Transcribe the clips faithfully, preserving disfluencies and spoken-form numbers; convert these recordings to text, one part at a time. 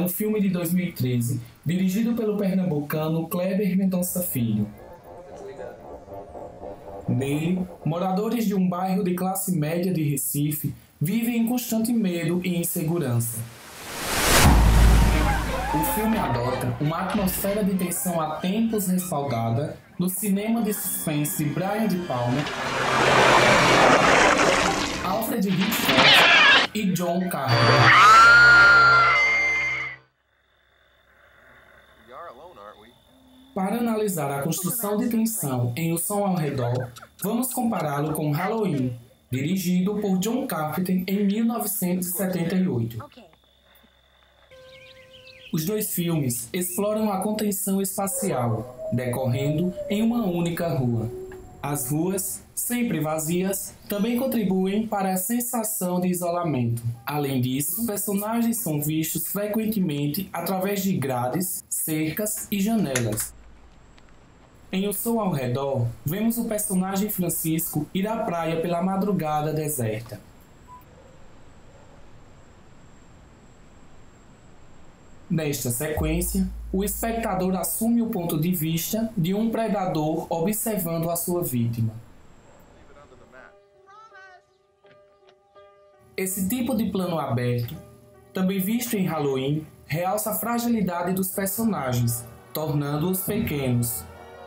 um filme de dois mil e treze, dirigido pelo pernambucano Kleber Mendonça Filho. Nele, moradores de um bairro de classe média de Recife vivem em constante medo e insegurança. O filme adota uma atmosfera de tensão há tempos respaldada no cinema de suspense de Brian De Palma, Alfred Hitchcock e John Carpenter. Para analisar a construção de tensão em O Som ao Redor, vamos compará-lo com Halloween, dirigido por John Carpenter em mil novecentos e setenta e oito. Os dois filmes exploram a contenção espacial, decorrendo em uma única rua. As ruas, sempre vazias, também contribuem para a sensação de isolamento. Além disso, os personagens são vistos frequentemente através de grades, cercas e janelas. Em O Som ao Redor, vemos o personagem Francisco ir à praia pela madrugada deserta. Nesta sequência, o espectador assume o ponto de vista de um predador observando a sua vítima. Esse tipo de plano aberto, também visto em Halloween, realça a fragilidade dos personagens, tornando-os pequenos.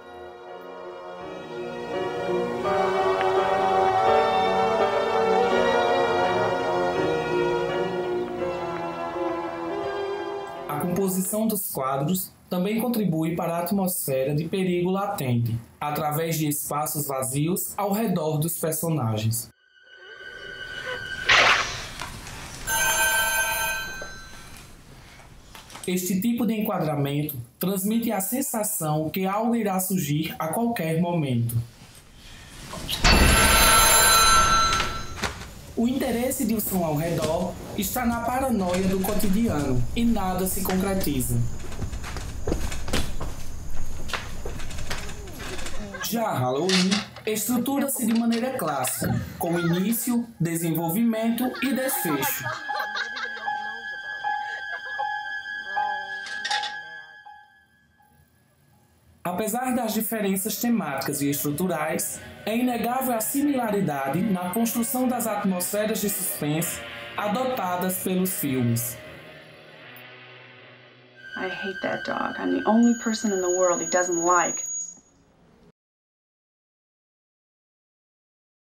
A composição dos quadros também contribui para a atmosfera de perigo latente, através de espaços vazios ao redor dos personagens. Este tipo de enquadramento transmite a sensação que algo irá surgir a qualquer momento. O interesse de O Som ao Redor está na paranoia do cotidiano e nada se concretiza. Já Halloween estrutura-se de maneira clássica, com início, desenvolvimento e desfecho. Apesar das diferenças temáticas e estruturais, é inegável a similaridade na construção das atmosferas de suspense adotadas pelos filmes. I hate that dog. I'm the only person in the world he doesn't like.